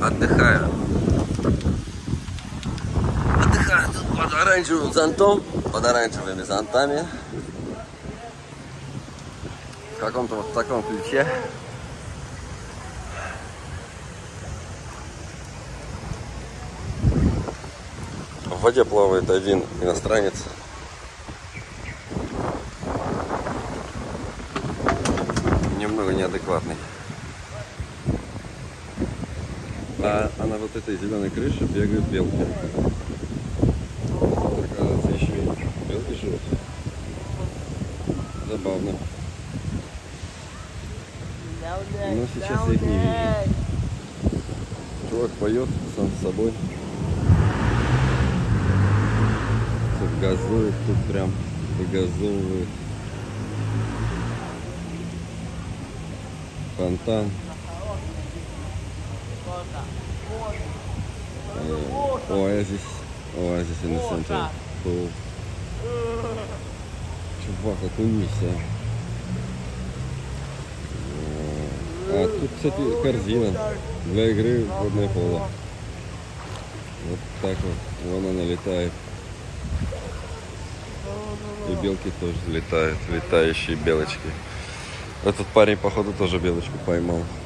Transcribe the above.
Отдыхаю. Отдыхаю тут под оранжевым зонтом, под оранжевыми зонтами. В каком-то вот таком ключе. В воде плавает один иностранец. Немного неадекватный. А на вот этой зеленой крыше бегают белки. Оказывается, еще и белки живут. Забавно. Но сейчас я их не вижу. Чувак поет сам с собой. Тут газует, тут прям выгазовывает. Фонтан. Оазис in the center. Cool. Чувак, окунись, а тут, кстати, корзина для игры в водное поло. Вот так вот. Вон она летает. И белки тоже летают. Летающие белочки. Этот парень, походу, тоже белочку поймал.